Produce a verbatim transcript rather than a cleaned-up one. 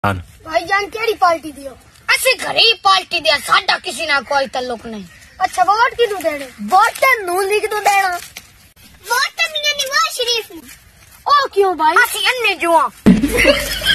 भाई जान केड़ी पार्टी दियो? असि घरे ही पार्टी दिया, साडा किसी ना कोई ताल्लुक नहीं। अच्छा वोट किनू देने? वोट नू लिख दो देना। वोट मियां नवाज शरीफ। ओ क्यों भाई? असि अन्ने जुआ।